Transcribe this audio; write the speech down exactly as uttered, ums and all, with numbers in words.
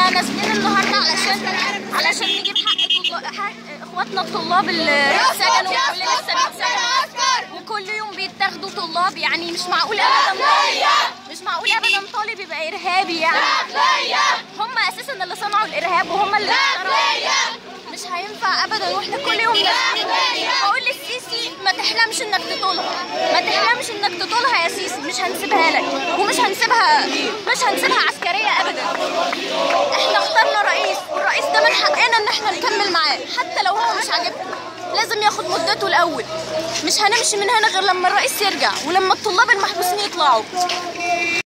احنا نازلين النهارده علشان علشان نجيب حق حق اخواتنا الطلاب اللي اتسجنوا واللي لسه بيتسجنوا وكل يوم بيتاخدوا طلاب. يعني مش معقول ابدا مش معقول ابدا طالب يبقى ارهابي. يعني هم اساسا اللي صنعوا الارهاب وهم اللي مش هينفع ابدا. واحنا كل يوم بقول للسيسي ما تحلمش انك تطولها، ما تحلمش انك تطولها يا سيسي، مش هنسيبها لك ومش هنسيبها مش هنسيبها عسكريه ابدا. احنا اخترنا رئيس والرئيس ده من حقنا ان احنا نكمل معاه حتى لو هو مش عاجبنا. لازم ياخد مدته الاول. مش هنمشي من هنا غير لما الرئيس يرجع ولما الطلاب المحبوسين يطلعوا.